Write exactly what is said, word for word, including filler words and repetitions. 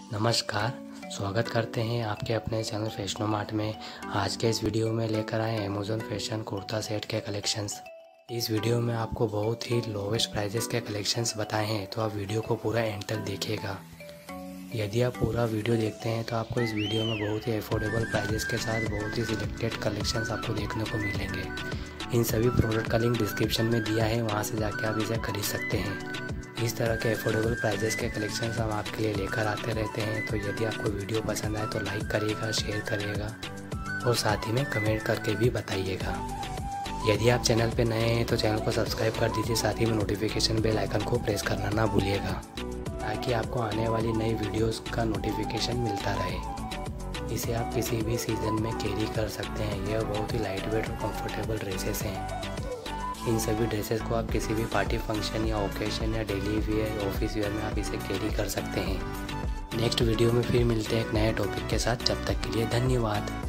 नमस्कार, स्वागत करते हैं आपके अपने चैनल फैशनो मार्ट में। आज के इस वीडियो में लेकर आए अमेज़न फैशन कुर्ता सेट के कलेक्शंस। इस वीडियो में आपको बहुत ही लोवेस्ट प्राइजेस के कलेक्शंस बताए हैं, तो आप वीडियो को पूरा एंड तक देखिएगा। यदि आप पूरा वीडियो देखते हैं तो आपको इस वीडियो में बहुत ही अफोर्डेबल प्राइजेस के साथ बहुत ही सिलेक्टेड कलेक्शंस आपको देखने को मिलेंगे। इन सभी प्रोडक्ट का लिंक डिस्क्रिप्शन में दिया है, वहाँ से जाके आप इसे खरीद सकते हैं। इस तरह के अफोर्डेबल प्राइजेस के कलेक्शंस हम आपके लिए लेकर आते रहते हैं। तो यदि आपको वीडियो पसंद आए तो लाइक करिएगा, शेयर करिएगा और साथ ही में कमेंट करके भी बताइएगा। यदि आप चैनल पर नए हैं तो चैनल को सब्सक्राइब कर दीजिए, साथ ही में नोटिफिकेशन बेल आइकन को प्रेस करना ना भूलिएगा, ताकि आपको आने वाली नई वीडियोस का नोटिफिकेशन मिलता रहे। इसे आप किसी भी सीज़न में कैरी कर सकते हैं। यह बहुत ही लाइट वेट और कंफर्टेबल ड्रेसेस हैं। इन सभी ड्रेसेस को आप किसी भी पार्टी फंक्शन या ओकेशन या डेली वेयर, ऑफिस वेयर में आप इसे कैरी कर सकते हैं। नेक्स्ट वीडियो में फिर मिलते हैं एक नए टॉपिक के साथ। जब तक के लिए धन्यवाद।